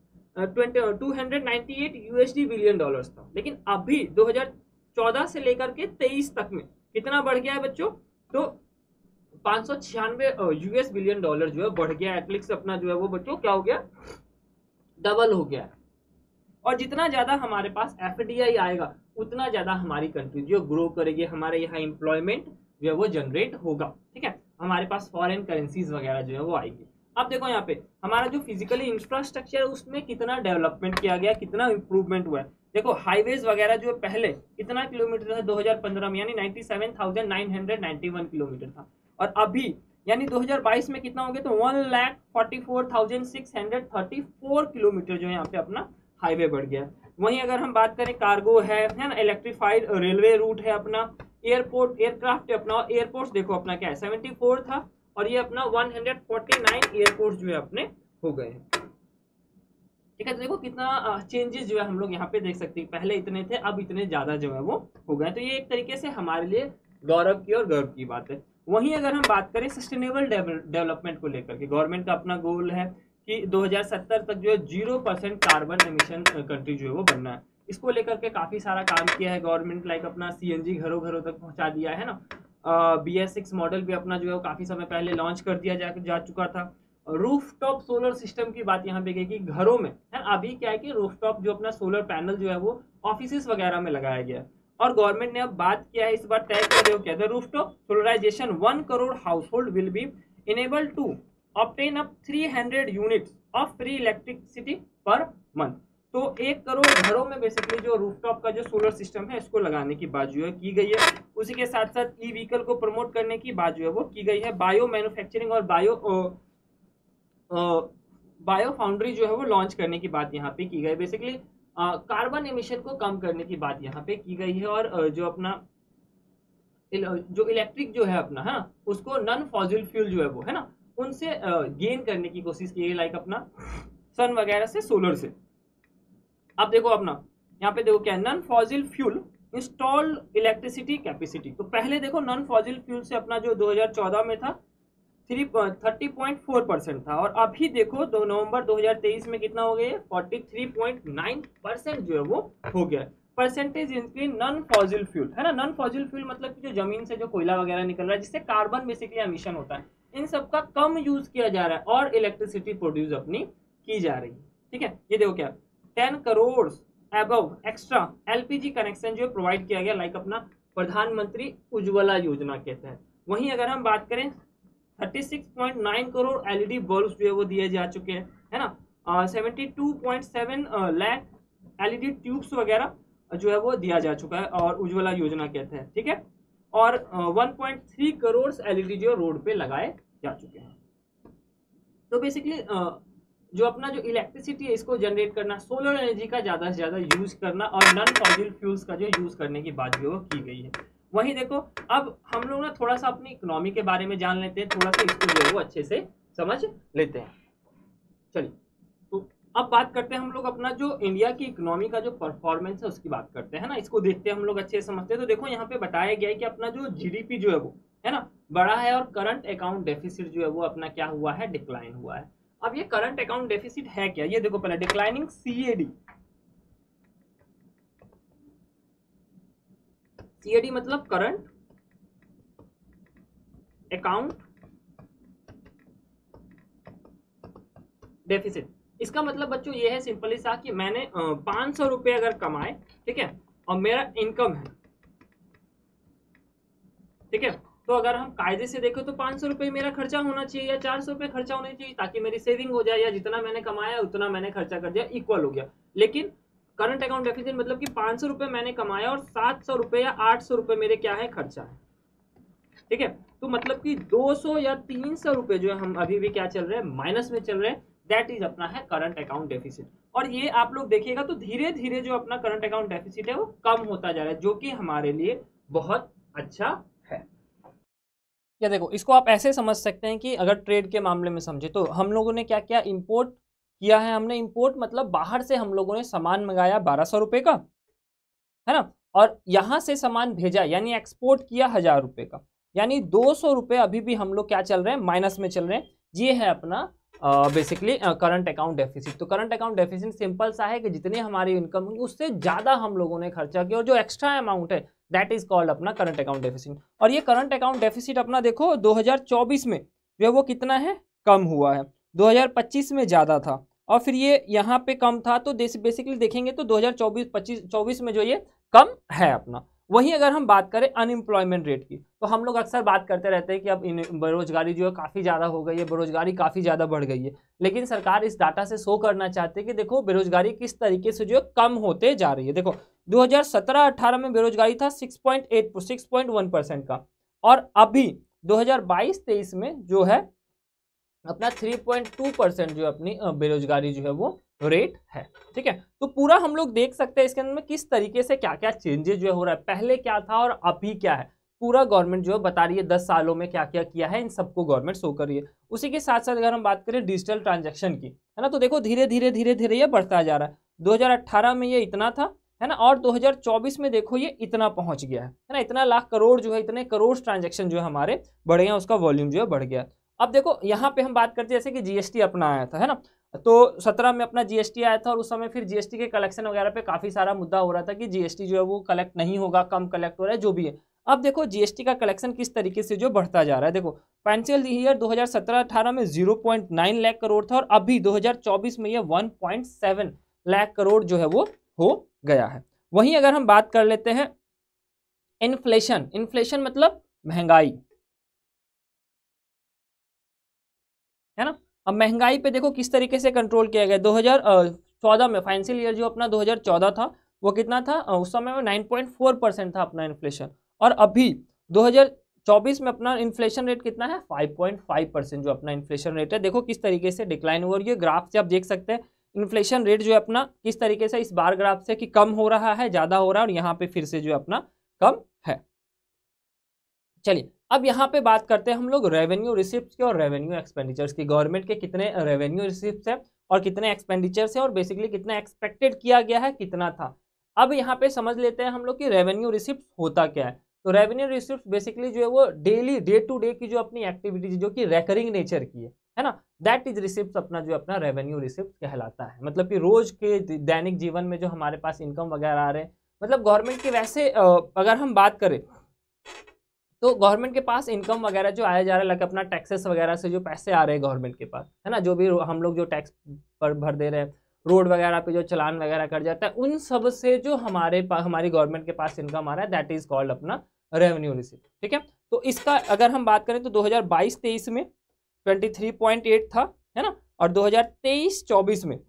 two hundred ninety eight USD billion dollars था, लेकिन अभी दो हज़ार चौदह से लेकर के तेईस तक में कितना बढ़ गया है बच्चों, तो पाँच सौ छियानवे यूएस बिलियन डॉलर जो है बढ़ गया। एटलिक्स अपना जो है वो बच्चों क्या हो गया, डबल हो गया। और जितना ज्यादा हमारे पास एफडीआई आएगा उतना ज्यादा हमारी कंट्री जो ग्रो करेगी, हमारे यहाँ एम्प्लॉयमेंट जो है वो जनरेट होगा। ठीक है, हमारे पास फॉरेन करेंसीज वगैरह जो है वो आएगी। अब देखो यहाँ पे हमारा जो फिजिकली इंफ्रास्ट्रक्चर है उसमें कितना डेवलपमेंट किया गया, कितना इंप्रूवमेंट हुआ है। देखो हाईवेज वगैरह जो पहले कितना किलोमीटर था दो हज़ार पंद्रह में, यानी सत्तानवे हज़ार नौ सौ इक्यानवे किलोमीटर था, और अभी यानी दो हज़ार बाईस में कितना हो गया, तो one lakh forty four thousand six hundred thirty four kilometre जो है यहाँ पे अपना हाईवे बढ़ गया। वहीं अगर हम बात करें कार्गो है है ना, इलेक्ट्रिफाइड रेलवे रूट है अपना, एयरपोर्ट एयरक्राफ्ट है अपना, एयरपोर्ट्स देखो अपना क्या है सेवेंटी फोर था, और ये अपना one hundred forty nine airports जो है अपने हो गए हैं। ठीक है, तो देखो कितना चेंजेस जो है हम लोग यहाँ पे देख सकते हैं, पहले इतने थे अब इतने ज्यादा जो है वो हो गए। तो ये एक तरीके से हमारे लिए गौरव की और गर्व की बात है। वहीं अगर हम बात करें सस्टेनेबल डेवलपमेंट को लेकर के, गवर्नमेंट का अपना गोल है कि दो हज़ार सत्तर तक जो है zero percent carbon emission country जो है वो बनना है। इसको लेकर के काफी सारा काम किया है गवर्नमेंट, लाइक अपना सीएनजी घरों घरों तक पहुंचा दिया है ना, बी एस सिक्स मॉडल भी अपना जो है काफी समय पहले लॉन्च कर दिया जा, जा चुका था। रूफटॉप सोलर सिस्टम की बात यहाँ पे गई कि घरों में है, अभी क्या है कि रूफटॉप जो अपना सोलर पैनल जो है वो ऑफिस वगैरह में लगाया गया है, और गवर्नमेंट ने अब बात किया है, इस बार तय कर रहे हो क्या था, rooftop solarisation one crore household will be enable to obtain up three hundred units of free electricity per month. तो एक करोड़ घरों में बेसिकली जो रूफटॉप का जो सोलर सिस्टम है इसको लगाने की बात जो है की गई है। उसी के साथ साथ ई व्हीकल को प्रमोट करने की बात जो है वो की गई है। बायो मैन्युफैक्चरिंग और बायो बायो फाउंड्री जो है वो लॉन्च करने की बात यहाँ पे की गई। बेसिकली कार्बन एमिशन को कम करने की बात यहाँ पे की गई है, और uh, जो अपना जो इलेक्ट्रिक जो है अपना है ना, उसको नॉन फॉसिल फ्यूल जो है वो है ना, उनसे गेन करने की कोशिश की गई, लाइक अपना सन वगैरह से, सोलर से। अब देखो अपना यहाँ पे देखो क्या, non fossil fuel install electricity capacity. तो पहले देखो नॉन फॉसिल फ्यूल से अपना जो दो हज़ार चौदह में था three thirty point four percent था, और अभी देखो दो नवंबर दो हज़ार तेईस में कितना हो गया, forty three point nine percent जो है वो हो गया। Percentage increase non fossil fuel है ना, नॉन फॉसिल फ्यूल मतलब कि जो जमीन से जो कोयला वगैरह निकल रहा है जिससे कार्बन बेसिकली एमिशन होता है, इन सब का कम यूज किया जा रहा है और इलेक्ट्रिसिटी प्रोड्यूस अपनी की जा रही है। ठीक है, ये देखो क्या, ten crore above extra LPG connection जो प्रोवाइड किया गया, लाइक अपना प्रधानमंत्री उज्ज्वला योजना के तहत। वहीं अगर हम बात करें छत्तीस पॉइंट नौ करोड़ एलईडी बल्ब जो है वो दिए जा चुके हैं, है ना, बहत्तर पॉइंट सात लाख एलईडी ट्यूब्स वगैरह जो है वो दिया जा चुका है और उज्ज्वला योजना के तहत। ठीक है, और one point three crore LED जो रोड पे लगाए जा चुके हैं। तो बेसिकली जो अपना जो इलेक्ट्रिसिटी है इसको जनरेट करना, सोलर एनर्जी का ज्यादा से ज्यादा यूज करना और नॉन फॉसिल फ्यूल्स का जो यूज करने की बात जो की गई है। वहीं देखो अब हम लोग ना थोड़ा सा अपनी इकोनॉमी के बारे में जान लेते हैं, थोड़ा सा इसको जो है वो अच्छे से समझ लेते हैं। चलिए, तो अब बात करते हैं हम लोग अपना जो इंडिया की इकोनॉमी का जो परफॉर्मेंस है उसकी बात करते हैं ना, इसको देखते हैं हम लोग अच्छे से समझते हैं। तो देखो यहाँ पे बताया गया है कि अपना जो जीडीपी जो है वो है ना बड़ा है, और करंट अकाउंट डेफिसिट जो है वो अपना क्या हुआ है, डिक्लाइन हुआ है। अब ये करंट अकाउंट डेफिसिट है क्या, ये देखो पहले, डिक्लाइनिंग सीएडी। सीएडी मतलब करंट अकाउंट डेफिसिट। इसका मतलब बच्चों ये है सिंपली सा कि मैंने पांच सौ रुपए अगर कमाए, ठीक है, और मेरा इनकम है, ठीक है, तो अगर हम कायदे से देखें तो पांच सौ रुपए मेरा खर्चा होना चाहिए या चार सौ रुपए खर्चा होना चाहिए, ताकि मेरी सेविंग हो जाए, या जितना मैंने कमाया उतना मैंने खर्चा कर दिया, इक्वल हो गया। लेकिन करंट अकाउंट डेफिसिट मतलब कि पांच सौ रुपए मैंने कमाया और सात सौ रुपए या आठ सौ रुपए मेरे क्या है, खर्चा है। ठीक है, तो मतलब कि दो सौ या तीन सौ रुपए जो है हम अभी भी क्या चल रहे हैं, माइनस में चल रहे हैं। दैट इज अपना है करंट अकाउंट डेफिसिट। और ये आप लोग देखिएगा तो धीरे धीरे जो अपना करंट अकाउंट डेफिसिट है वो कम होता जा रहा है, जो कि हमारे लिए बहुत अच्छा है। या देखो इसको आप ऐसे समझ सकते हैं कि अगर ट्रेड के मामले में समझे तो हम लोगों ने क्या क्या इंपोर्ट किया है, हमने इंपोर्ट मतलब बाहर से हम लोगों ने सामान मंगाया बारह सौ रुपए का, है ना, और यहां से सामान भेजा यानी एक्सपोर्ट किया हजार रुपए का, यानी दो सौ रुपए अभी भी हम लोग क्या चल रहे हैं, माइनस में चल रहे हैं। ये है अपना बेसिकली करंट अकाउंट डेफिसिट। तो करंट अकाउंट डेफिसिट सिंपल सा है कि जितनी हमारी इनकम होगी उससे ज्यादा हम लोगों ने खर्चा किया, और जो एक्स्ट्रा अमाउंट है दैट इज कॉल्ड अपना करंट अकाउंट डेफिसिट। और ये करंट अकाउंट डेफिसिट अपना देखो दो हज़ार चौबीस में जो है वो कितना है, कम हुआ है, दो हज़ार पच्चीस में ज्यादा था, और फिर ये यहाँ पे कम था। तो बेसिकली देखेंगे तो दो हज़ार चौबीस पच्चीस चौबीस में जो ये कम है अपना। वहीं अगर हम बात करें अनएम्प्लॉयमेंट रेट की, तो हम लोग अक्सर बात करते रहते हैं कि अब बेरोजगारी जो है काफ़ी ज़्यादा हो गई है, बेरोजगारी काफ़ी ज़्यादा बढ़ गई है, लेकिन सरकार इस डाटा से शो करना चाहते हैं कि देखो बेरोजगारी किस तरीके से जो है कम होते जा रही है। देखो दो हज़ार सत्रह अठारह में बेरोजगारी था छह पॉइंट आठ छह पॉइंट एक परसेंट का, और अभी दो हज़ार बाईस तेईस में जो है अपना तीन पॉइंट दो परसेंट जो अपनी बेरोजगारी जो है वो रेट है। ठीक है, तो पूरा हम लोग देख सकते हैं इसके अंदर में किस तरीके से क्या क्या चेंजेस जो हो रहा है, पहले क्या था और अभी क्या है, पूरा गवर्नमेंट जो है बता रही है दस सालों में क्या क्या किया है, इन सबको गवर्नमेंट शो कर रही है। उसी के साथ साथ अगर हम बात करें डिजिटल ट्रांजेक्शन की, है ना, तो देखो धीरे धीरे धीरे धीरे ये बढ़ता जा रहा है। दो हज़ार अठारह में ये इतना था, है ना, और दो हज़ार चौबीस में देखो ये इतना पहुंच गया है, है ना, इतना लाख करोड़ जो है, इतने करोड़ ट्रांजेक्शन जो है हमारे बढ़े हैं, उसका वॉल्यूम जो है बढ़ गया। अब देखो यहाँ पे हम बात करते हैं जैसे कि जीएसटी अपना आया था, है ना, तो सत्रह में अपना जीएसटी आया था, और उस समय फिर जीएसटी के कलेक्शन वगैरह पे काफी सारा मुद्दा हो रहा था कि जीएसटी जो है वो कलेक्ट नहीं होगा, कम कलेक्ट हो रहा है, जो भी है। अब देखो जीएसटी का कलेक्शन किस तरीके से जो बढ़ता जा रहा है। देखो फाइनेंशियल ईयर दो हज़ार सत्रह अठारह में ज़ीरो पॉइंट नौ लाख करोड़ था, और अभी दो हज़ार चौबीस में ये एक पॉइंट सात लाख करोड़ जो है वो हो गया है। वहीं अगर हम बात कर लेते हैं इन्फ्लेशन, इन्फ्लेशन मतलब महंगाई, है ना। अब महंगाई पे देखो किस तरीके से कंट्रोल किया गया। दो हज़ार चौदह में फाइनेंशियल ईयर जो अपना दो हज़ार चौदह था वो कितना था, उस समय में नौ पॉइंट चार परसेंट था अपना इन्फ्लेशन, और अभी दो हज़ार चौबीस में अपना इन्फ्लेशन रेट कितना है फाइव पॉइंट फाइव परसेंट जो अपना इन्फ्लेशन रेट है। देखो किस तरीके से डिक्लाइन हुआ, और ये ग्राफ से आप देख सकते हैं इन्फ्लेशन रेट जो है अपना किस तरीके से इस बार ग्राफ से कि कम हो रहा है, ज्यादा हो रहा है, और यहाँ पे फिर से जो है अपना कम है। चलिए अब यहाँ पे बात करते हैं हम लोग रेवेन्यू रिसिप्ट की और रेवेन्यू एक्सपेंडिचर्स की। गवर्नमेंट के कितने रेवेन्यू रिसिप्ट है और कितने एक्सपेंडिचर्स है, और बेसिकली कितना एक्सपेक्टेड किया गया है, कितना था। अब यहाँ पे समझ लेते हैं हम लोग कि रेवेन्यू रिसिप्ट होता क्या है। तो रेवेन्यू रिसिप्ट बेसिकली जो है वो डेली डे टू डे की जो अपनी एक्टिविटीज जो कि रेकरिंग नेचर की है है ना, दैट इज रिसिप्ट अपना जो अपना रेवेन्यू रिसिप्ट कहलाता है। मतलब कि रोज के दैनिक जीवन में जो हमारे पास इनकम वगैरह आ रहे हैं, मतलब गवर्नमेंट के वैसे अगर हम बात करें तो गवर्नमेंट के पास इनकम वगैरह जो आया जा रहा है, लाइक अपना टैक्सेस वगैरह से जो पैसे आ रहे हैं गवर्नमेंट के पास है ना, जो भी हम लोग जो टैक्स पर भर दे रहे हैं, रोड वगैरह पे जो चलान वगैरह कर जाता है, उन सब से जो हमारे पास हमारी गवर्नमेंट के पास इनकम आ रहा है, दैट इज कॉल्ड अपना रेवेन्यू रिसिप्ट। ठीक है, तो इसका अगर हम बात करें तो दो हज़ार बाईस तेईस में तेईस पॉइंट आठ था है ना, और दो हज़ार तेईस चौबीस में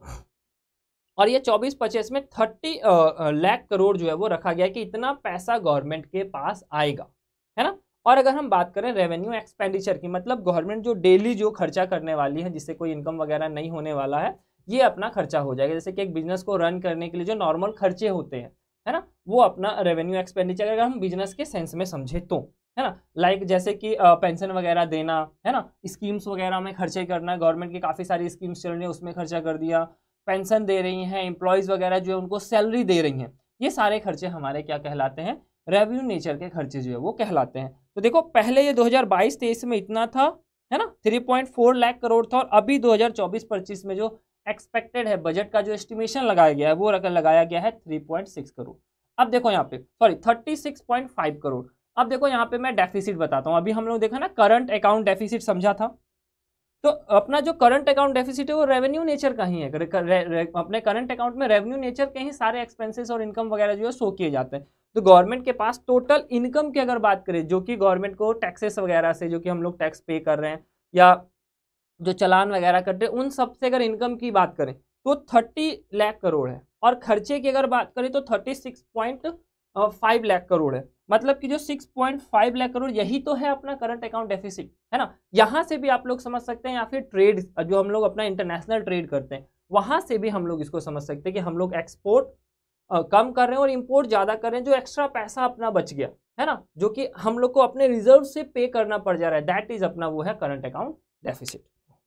और ये चौबीस पच्चीस में तीस लाख करोड़ जो है वो रखा गया कि इतना पैसा गवर्नमेंट के पास आएगा है ना। और अगर हम बात करें रेवेन्यू एक्सपेंडिचर की, मतलब गवर्नमेंट जो डेली जो खर्चा करने वाली है, जिससे कोई इनकम वगैरह नहीं होने वाला है, ये अपना खर्चा हो जाएगा। जैसे कि एक बिजनेस को रन करने के लिए जो नॉर्मल खर्चे होते हैं है ना, वो अपना रेवेन्यू एक्सपेंडिचर अगर हम बिजनेस के सेंस में समझे तो है ना, लाइक जैसे कि पेंशन वगैरह देना है ना, स्कीम्स वगैरह में खर्चे करना, गवर्नमेंट की काफ़ी सारी स्कीम्स चल रही है उसमें खर्चा कर दिया, पेंशन दे रही हैं एम्प्लॉयज़ वगैरह जो है उनको सैलरी दे रही हैं, ये सारे खर्चे हमारे क्या कहलाते हैं, रेवेन्यू नेचर के खर्चे जो है वो कहलाते हैं। तो देखो पहले ये दो हज़ार बाईस तेईस में इतना था है ना, तीन पॉइंट चार लाख करोड़ था, और अभी दो हज़ार चौबीस पच्चीस में जो एक्सपेक्टेड है बजट का जो एस्टिमेशन लगाया गया है वो रकम लगाया गया है तीन पॉइंट छह करोड़। अब देखो यहाँ पे सॉरी छत्तीस पॉइंट पाँच करोड़। अब देखो यहाँ पे मैं डेफिसिट बताता हूँ। अभी हम लोग देखा ना करंट अकाउंट डेफिसिट समझा था, तो अपना जो करंट अकाउंट डेफिसिट है वो रेवेन्यू नेचर का ही है। रे, रे, रे, अपने करंट अकाउंट में रेवेन्यू नेचर के ही सारे एक्सपेंसेस और इनकम वगैरह जो है शो किए जाते हैं। तो गवर्नमेंट के पास टोटल इनकम की अगर बात करें, जो कि गवर्नमेंट को टैक्सेस वगैरह से जो कि हम लोग टैक्स पे कर रहे हैं या जो चलान वगैरह करते हैं, उन सब से अगर इनकम की बात करें तो तीस लाख करोड़ है, और खर्चे की अगर बात करें तो छत्तीस पॉइंट पाँच लाख करोड़ है। मतलब कि जो छह पॉइंट पाँच लाख करोड़ यही तो है अपना करंट अकाउंट डेफिसिट है ना। यहाँ से भी आप लोग समझ सकते हैं, या फिर ट्रेड जो हम लोग अपना इंटरनेशनल ट्रेड करते हैं वहां से भी हम लोग इसको समझ सकते हैं कि हम लोग एक्सपोर्ट कम कर रहे हैं और इंपोर्ट ज्यादा कर रहे हैं, जो एक्स्ट्रा पैसा अपना बच गया है ना, जो कि हम लोग को अपने रिजर्व से पे करना पड़ जा रहा है, दैट इज अपना वो है करंट अकाउंट डेफिसिट।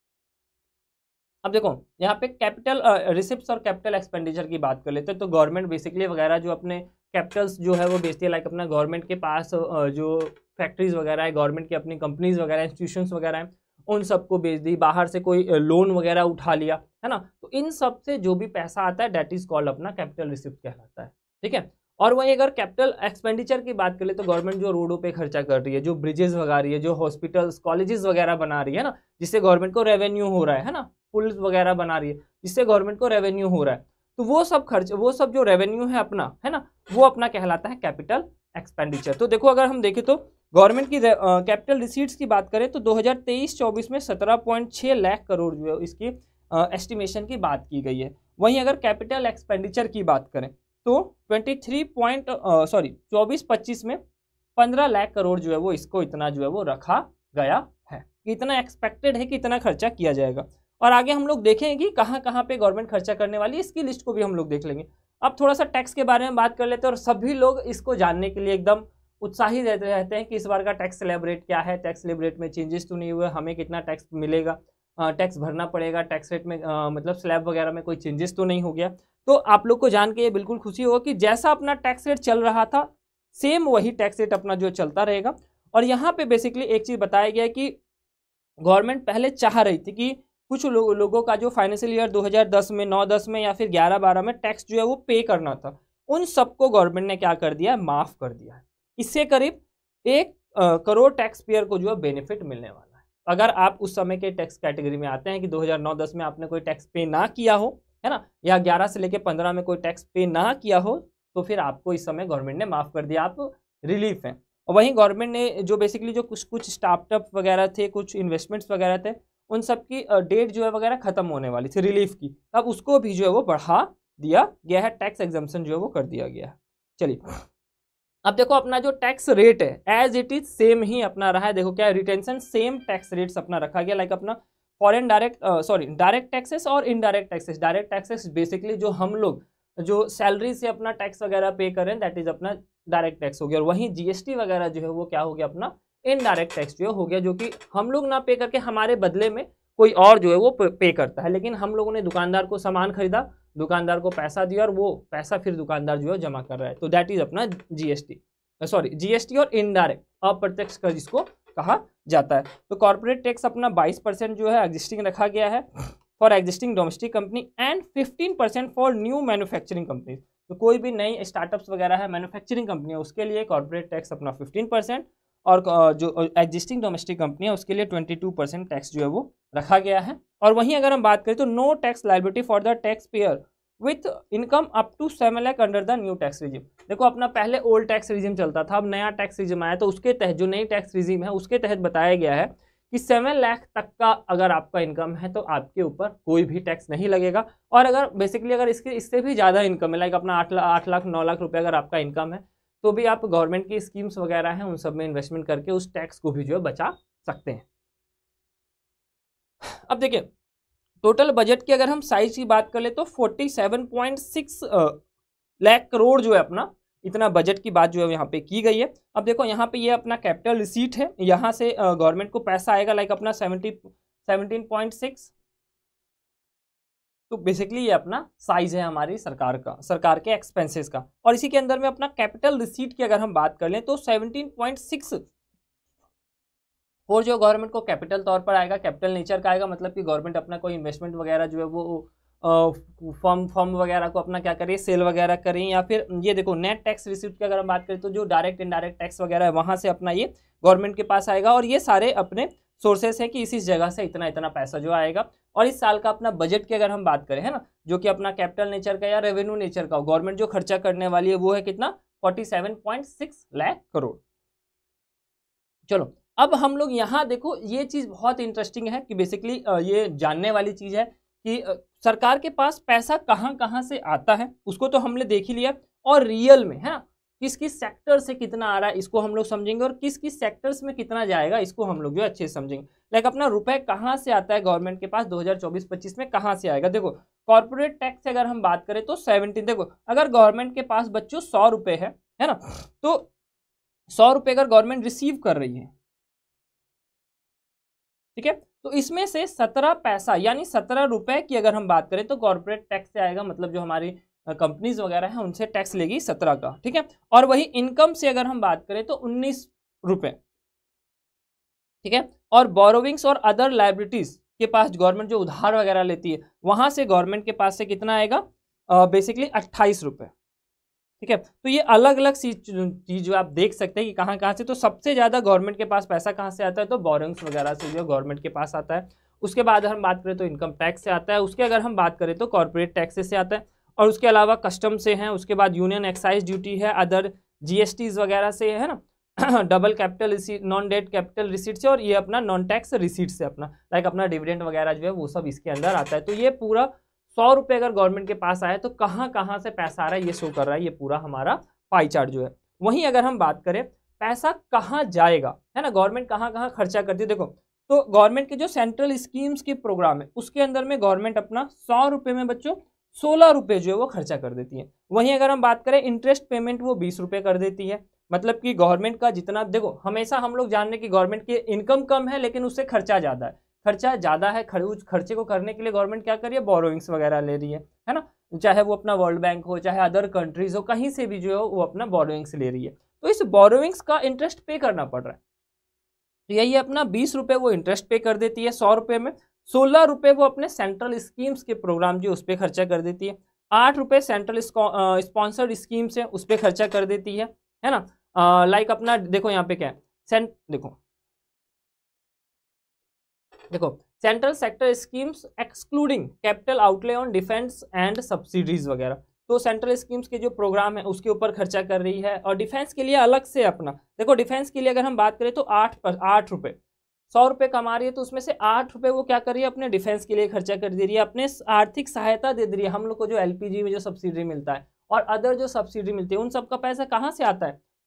अब देखो यहाँ पे कैपिटल रिसिप्ट्स और कैपिटल एक्सपेंडिचर की बात कर लेते हैं। तो गवर्नमेंट बेसिकली वगैरह जो अपने कैपिटल्स जो है वो बेचती है, लाइक अपना गवर्नमेंट के पास जो फैक्ट्रीज वगैरह है, गवर्नमेंट की अपनी कंपनीज वगैरह इंस्टीट्यूशंस वगैरह हैं, उन सबको बेच दी, बाहर से कोई लोन वगैरह उठा लिया है ना, तो इन सब से जो भी पैसा आता है दैट इज कॉल्ड अपना कैपिटल रिसिप्ट कहलाता है। ठीक है, और वहीं अगर कैपिटल एक्सपेंडिचर की बात करें तो गवर्नमेंट जो रोडों पे खर्चा कर रही है, जो ब्रिजेस लगा रही है, जो हॉस्पिटल्स कॉलेजेस वगैरह बना रही है ना, जिससे गवर्नमेंट को रेवेन्यू हो रहा है ना, पुल वगैरह बना रही है जिससे गवर्नमेंट को रेवेन्यू हो रहा है, तो वो सब खर्च वो सब जो रेवेन्यू है अपना है ना, वो अपना कहलाता है कैपिटल एक्सपेंडिचर। तो देखो अगर हम देखें तो गवर्नमेंट की कैपिटल रिसीट्स की बात करें तो दो हज़ार तेईस चौबीस में सत्रह पॉइंट छह लाख करोड़ जो है इसकी एस्टिमेशन की बात की गई है। वहीं अगर कैपिटल एक्सपेंडिचर की बात करें तो तेईस पॉइंट सॉरी चौबीस पच्चीस में पंद्रह लाख करोड़ जो है वो इसको इतना जो है वो रखा गया है, इतना एक्सपेक्टेड है कि इतना खर्चा किया जाएगा। और आगे हम लोग देखेंगे कि कहाँ कहाँ पे गवर्नमेंट खर्चा करने वाली है, इसकी लिस्ट को भी हम लोग देख लेंगे। अब थोड़ा सा टैक्स के बारे में बात कर लेते हैं, और सभी लोग इसको जानने के लिए एकदम उत्साहित रहते रहते हैं कि इस बार का टैक्स स्लैब रेट क्या है, टैक्स स्लैब रेट में चेंजेस तो नहीं हुए, हमें कितना टैक्स मिलेगा, टैक्स भरना पड़ेगा, टैक्स रेट में आ, मतलब स्लैब वगैरह में कोई चेंजेस तो नहीं हो गया। तो आप लोग को जान के ये बिल्कुल खुशी होगा कि जैसा अपना टैक्स रेट चल रहा था सेम वही टैक्स रेट अपना जो चलता रहेगा। और यहाँ पे बेसिकली एक चीज़ बताया गया कि गवर्नमेंट पहले चाह रही थी कि कुछ लो, लोगों का जो फाइनेंशियल ईयर दो हज़ार दस में नौ दस में या फिर ग्यारह बारह में टैक्स जो है वो पे करना था, उन सबको गवर्नमेंट ने क्या कर दिया है, माफ़ कर दिया है। इससे करीब एक आ, करोड़ टैक्स पेयर को जो है बेनिफिट मिलने वाला है। अगर आप उस समय के टैक्स कैटेगरी में आते हैं कि दो हज़ार नौ दस में आपने कोई टैक्स पे ना किया हो है ना, या ग्यारह से लेकर पंद्रह में कोई टैक्स पे ना किया हो, तो फिर आपको इस समय गवर्नमेंट ने माफ़ कर दिया, आप रिलीफ हैं। और वहीं गवर्नमेंट ने जो बेसिकली जो कुछ कुछ स्टार्टअप वगैरह थे, कुछ इन्वेस्टमेंट्स वगैरह थे, उन सब की डेट जो है वगैरह खत्म होने वाली थी रिलीफ की, तब उसको भी जो है वो बढ़ा दिया गया है, टैक्स एग्जम्पशन जो है वो कर दिया गया है। चलिए अब देखो अपना जो टैक्स रेट है एज इट इज सेम ही अपना रहा है। देखो क्या रिटेंशन सेम टैक्स रेट्स अपना रखा गया, लाइक अपना foreign direct sorry direct taxes और indirect taxes. Direct taxes basically जो हम लोग जो सैलरी से अपना टैक्स वगैरह पे करें दैट इज अपना डायरेक्ट टैक्स हो गया, और वहीं जीएसटी वगैरह जो है वो क्या हो गया अपना इनडायरेक्ट टैक्स जो हो गया, जो कि हम लोग ना पे करके हमारे बदले में कोई और जो है वो पे करता है। लेकिन हम लोगों ने दुकानदार को सामान खरीदा, दुकानदार को पैसा दिया और वो पैसा फिर दुकानदार जो है जमा कर रहा है, तो दैट इज अपना जीएसटी सॉरी जीएसटी और इनडायरेक्ट अप्रत्यक्ष कर जिसको कहा जाता है। तो कॉर्पोरेट टैक्स अपना बाईस परसेंट जो है एग्जिस्टिंग रखा गया है for existing domestic company and fifteen percent for new manufacturing company. तो कोई भी नई स्टार्टअप्स वगैरह है मैन्युफैक्चरिंग कंपनी है उसके लिए कॉर्पोरेट टैक्स अपना फिफ्टीन परसेंट, और जो एग्जिस्टिंग डोमेस्टिक कंपनी है उसके लिए ट्वेंटी टू परसेंट टैक्स जो है वो रखा गया है। और वहीं अगर हम बात करें तो no tax liability for the tax payer with income up to seven lakh under the new tax regime. देखो अपना पहले ओल्ड टैक्स रिजिम चलता था, अब नया टैक्स रिजिम आया, तो उसके तहत जो नई टैक्स रिजिम है उसके तहत बताया गया है कि सेवन लाख तक का अगर आपका इनकम है तो आपके ऊपर कोई भी टैक्स नहीं लगेगा। और अगर बेसिकली अगर इसके इससे भी ज़्यादा इनकम है, लाइक अपना आठ लाख आठ लाख नौ लाख रुपये अगर आपका इनकम है, तो भी आप गवर्नमेंट की स्कीम्स वगैरह हैं उन सब में इन्वेस्टमेंट करके उस टैक्स को भी जो है बचा सकते हैं। अब देखिए टोटल बजट की अगर हम साइज की बात कर ले तो सैंतालीस पॉइंट सिक्स लाख करोड़ जो है अपना इतना बजट की बात जो है यहाँ पे की गई है। अब देखो यहाँ पे ये अपना कैपिटल रिसीट है, यहाँ से गवर्नमेंट को पैसा आएगा लाइक अपना सेवेंटी सेवनटीन पॉइंट सिक्स। तो बेसिकली ये अपना साइज है हमारी सरकार का, सरकार के एक्सपेंसेस का। और इसी के अंदर में अपना कैपिटल रिसीट की अगर हम बात कर लें तो सेवनटीन पॉइंट सिक्स और जो गवर्नमेंट को कैपिटल तौर पर आएगा, कैपिटल नेचर का आएगा, मतलब कि गवर्नमेंट अपना कोई इन्वेस्टमेंट वगैरह जो है वो फॉर्म फॉर्म वगैरह को अपना क्या करें सेल वगैरह करें, या फिर ये देखो नेट टैक्स रिसीप्ट की अगर हम बात करें तो जो डायरेक्ट इनडायरेक्ट टैक्स वगैरह है वहाँ से अपना ये गवर्नमेंट के पास आएगा। और ये सारे अपने सोर्सेस है कि इस इस जगह से इतना इतना पैसा जो आएगा। और इस साल का अपना बजट की अगर हम बात करें है ना, जो कि अपना कैपिटल नेचर का या रेवेन्यू नेचर का गवर्नमेंट जो खर्चा करने वाली है वो है कितना forty seven point six lakh crore. चलो अब हम लोग यहाँ देखो ये चीज़ बहुत इंटरेस्टिंग है कि बेसिकली ये जानने वाली चीज़ है कि सरकार के पास पैसा कहाँ कहाँ से आता है, उसको तो हमने देख ही लिया। और रियल में है ना किस किस सेक्टर से कितना आ रहा है इसको हम लोग समझेंगे, और किस किस सेक्टर्स में कितना जाएगा इसको हम लोग जो अच्छे से समझेंगे। लाइक अपना रुपए कहाँ से आता है गवर्नमेंट के पास दो हज़ार चौबीस पच्चीस में कहाँ से आएगा। देखो कॉर्पोरेट टैक्स से अगर हम बात करें तो सेवनटीन, देखो अगर गवर्नमेंट के पास बच्चों सौ रुपये है है ना, तो सौ रुपये अगर गवर्नमेंट रिसीव कर रही है ठीक है, तो इसमें से सत्रह पैसा यानी सत्रह रुपए की अगर हम बात करें तो कॉर्पोरेट टैक्स से आएगा, मतलब जो हमारी कंपनीज वगैरह हैं उनसे टैक्स लेगी सत्रह का, ठीक है। और वही इनकम से अगर हम बात करें तो उन्नीस रुपए, ठीक है। और बोरोविंग्स और अदर लाइबिलिटीज के पास गवर्नमेंट जो उधार वगैरह लेती है वहां से गवर्नमेंट के पास से कितना आएगा बेसिकली अट्ठाईस रुपए, ठीक है। तो ये अलग अलग चीज जो आप देख सकते हैं कि कहाँ कहाँ से, तो सबसे ज्यादा गवर्नमेंट के पास पैसा कहाँ से आता है तो बोरोइंग्स वगैरह से जो गवर्नमेंट के पास आता है। उसके बाद हम बात करें तो इनकम टैक्स से आता है, उसके अगर हम बात करें तो कॉर्पोरेट टैक्सेस से आता है, और उसके अलावा कस्टम से है, उसके बाद यूनियन एक्साइज ड्यूटी है, अदर जीएसटीज वगैरह से है ना, double capital receipt, non debt capital receipt से, और ये अपना नॉन टैक्स रिसीट से अपना लाइक अपना डिविडेंड वगैरह जो है वो सब इसके अंदर आता है। तो ये पूरा सौ रुपये अगर गवर्नमेंट के पास आए तो कहाँ कहाँ से पैसा आ रहा है ये शो कर रहा है ये पूरा हमारा पाई चार्ट जो है। वहीं अगर हम बात करें पैसा कहाँ जाएगा है ना, गवर्नमेंट कहाँ कहाँ खर्चा करती है, देखो तो गवर्नमेंट के जो सेंट्रल स्कीम्स के प्रोग्राम है उसके अंदर में गवर्नमेंट अपना सौ रुपये में बच्चों सोलह रुपये जो है वो खर्चा कर देती है। वहीं अगर हम बात करें इंटरेस्ट पेमेंट वो बीस रुपये कर देती है, मतलब कि गवर्नमेंट का जितना, देखो हमेशा हम लोग जानने की गवर्नमेंट की इनकम कम है लेकिन उससे खर्चा ज़्यादा है, खर्चा ज़्यादा है, उस खर्चे को करने के लिए गवर्नमेंट क्या कर रही है बोरोइंग्स वगैरह ले रही है है ना, चाहे वो अपना वर्ल्ड बैंक हो चाहे अदर कंट्रीज हो, कहीं से भी जो है वो अपना बोरोइंग्स ले रही है, तो इस बोरोइंग्स का इंटरेस्ट पे करना पड़ रहा है। तो यही अपना बीस रुपये वो इंटरेस्ट पे कर देती है सौ रुपये में, सोलह रुपये वो अपने सेंट्रल स्कीम्स के प्रोग्राम जो उस पर खर्चा कर देती है, आठ रुपये सेंट्रल स्पॉन्सर्ड स्कीम्स है उस पर खर्चा कर देती है है ना। लाइक अपना देखो यहाँ पे क्या है सेंट, देखो देखो central sector schemes excluding capital outlay on defence and subsidies वगैरह, तो सेंट्रल स्कीम्स के जो प्रोग्राम है उसके ऊपर खर्चा कर रही है। और डिफेंस के लिए अलग से अपना, देखो डिफेंस के लिए अगर हम बात करें तो आठ पर आठ रुपये सौ रुपये कमा रही है, तो उसमें से आठ रुपये वो क्या कर रही है अपने डिफेंस के लिए खर्चा कर दे रही है, अपने आर्थिक सहायता दे दे रही है। हम लोग को जो एलपीजी में जो सब्सिडी मिलता है और अदर जो सब्सिडी मिलती है उन सबका पैसा कहाँ से आता है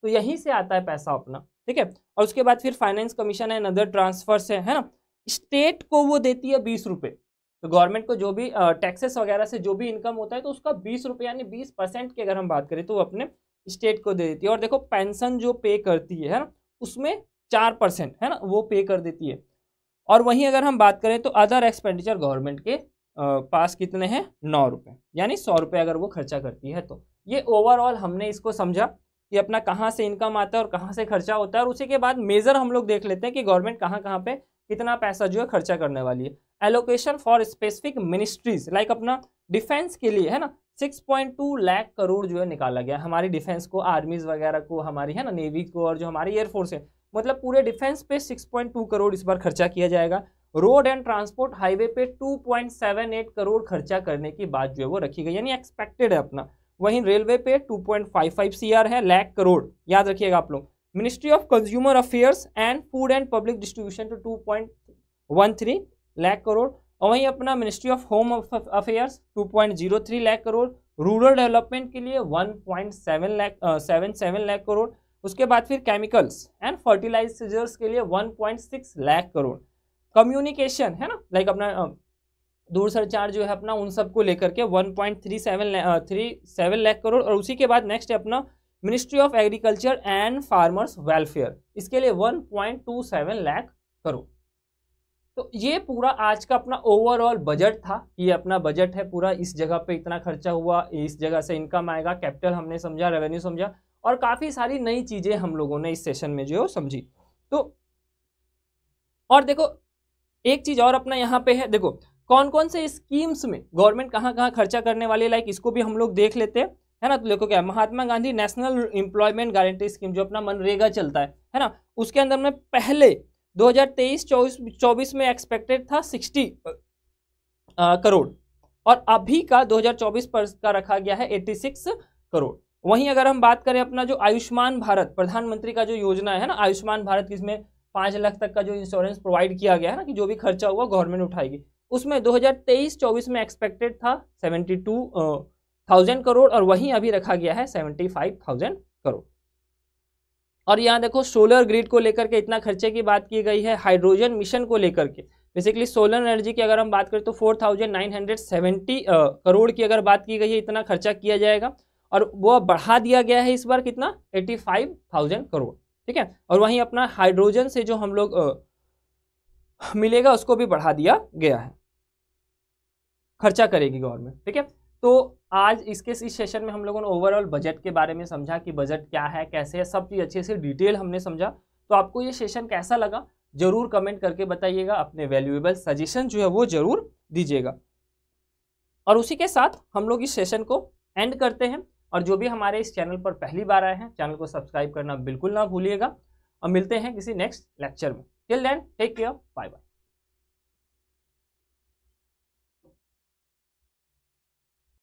तो यहीं से आता है पैसा अपना, ठीक है। और उसके बाद फिर finance commission and other transfers है है ना, स्टेट को वो देती है बीस रुपए। तो गवर्नमेंट को जो भी टैक्सेस वगैरह से जो भी इनकम होता है तो उसका बीस रुपये यानी बीस परसेंट की अगर हम बात करें तो वो अपने स्टेट को दे देती है। और देखो पेंशन जो पे करती है ना उसमें चार परसेंट है ना वो पे कर देती है। और वहीं अगर हम बात करें तो अदर एक्सपेंडिचर गवर्नमेंट के पास कितने हैं, नौ रुपये यानी सौ रुपये अगर वो खर्चा करती है। तो ये ओवरऑल हमने इसको समझा कि अपना कहाँ से इनकम आता है और कहाँ से खर्चा होता है। और उसी के बाद मेजर हम लोग देख लेते हैं कि गवर्नमेंट कहाँ कहाँ पे कितना पैसा जो है खर्चा करने वाली है। Allocation for specific ministries like अपना डिफेंस के लिए है ना six point two lakh crore जो है निकाला गया हमारी डिफेंस को, आर्मीज वगैरह को, हमारी है ना नेवी को, और जो हमारी एयरफोर्स है, मतलब पूरे डिफेंस पे सिक्स पॉइंट टू करोड़ इस बार खर्चा किया जाएगा। रोड एंड ट्रांसपोर्ट हाईवे पे two point seven eight crore खर्चा करने की बात जो है वो रखी गई, यानी एक्सपेक्टेड है अपना। वहीं रेलवे पे two point five five CR है, लाख करोड़, याद रखिएगा आप लोग। Ministry of consumer affairs and food and public distribution two two point one three lakh crore. और वहीं अपना ministry of home affairs two point zero three lakh crore. Rural development के लिए one point seven lakh seven seven lakh crore. उसके बाद फिर केमिकल्स एंड फर्टिलाइजर्स के लिए one point six lakh crore. Communication है ना लाइक अपना दूरसंचार जो है अपना उन सबको लेकर के one point three seven three seven lakh crore. और उसी के बाद नेक्स्ट है अपना ministry of agriculture and farmers welfare, इसके लिए one point two seven lakh crore. तो ये पूरा आज का अपना ओवरऑल बजट था। ये अपना बजट है पूरा, इस जगह पे इतना खर्चा हुआ, इस जगह से इनकम आएगा, कैपिटल हमने समझा, रेवेन्यू समझा, और काफ़ी सारी नई चीज़ें हम लोगों ने इस सेशन में जो समझी। तो और देखो एक चीज़ और अपना यहाँ पे है, देखो कौन कौन से स्कीम्स में गवर्नमेंट कहाँ कहाँ खर्चा करने वाली है, लाइक इसको भी हम लोग देख लेते हैं है ना। तो देखो क्या, Mahatma Gandhi national employment guarantee scheme जो अपना मनरेगा चलता है है ना, उसके अंदर में पहले दो हज़ार तेईस चौबीस में एक्सपेक्टेड था सिक्सटी करोड़, और अभी का दो हज़ार चौबीस पर का रखा गया है छियासी करोड़। वहीं अगर हम बात करें अपना जो आयुष्मान भारत प्रधानमंत्री का जो योजना है ना, आयुष्मान भारत, जिसमें पाँच लाख तक का जो इंश्योरेंस प्रोवाइड किया गया है ना कि जो भी खर्चा हुआ गवर्नमेंट उठाएगी, उसमें दो हज़ार तेईस चौबीस में एक्सपेक्टेड था सेवेंटी टू थाउजेंड करोड़, और वहीं अभी रखा गया है सेवेंटी फाइव थाउजेंड करोड़। और यहाँ देखो सोलर ग्रिड को लेकर के इतना खर्चे की बात की गई है। हाइड्रोजन मिशन को लेकर के बेसिकली सोलर एनर्जी की अगर हम बात करें तो four thousand nine hundred seventy crore की अगर बात की गई है, इतना खर्चा किया जाएगा, और वो बढ़ा दिया गया है इस बार कितना, एटी फाइव थाउजेंड करोड़, ठीक है। और वहीं अपना हाइड्रोजन से जो हम लोग मिलेगा उसको भी बढ़ा दिया गया है, खर्चा करेगी गवर्नमेंट, ठीक है। तो आज इसके इस सेशन में हम लोगों ने ओवरऑल बजट के बारे में समझा कि बजट क्या है, कैसे है, सब चीज़ अच्छे से डिटेल हमने समझा। तो आपको ये सेशन कैसा लगा जरूर कमेंट करके बताइएगा, अपने वैल्यूएबल सजेशन जो है वो जरूर दीजिएगा। और उसी के साथ हम लोग इस सेशन को एंड करते हैं। और जो भी हमारे इस चैनल पर पहली बार आए हैं, चैनल को सब्सक्राइब करना बिल्कुल ना भूलिएगा, और मिलते हैं किसी नेक्स्ट लेक्चर में। Till then take care, bye bye.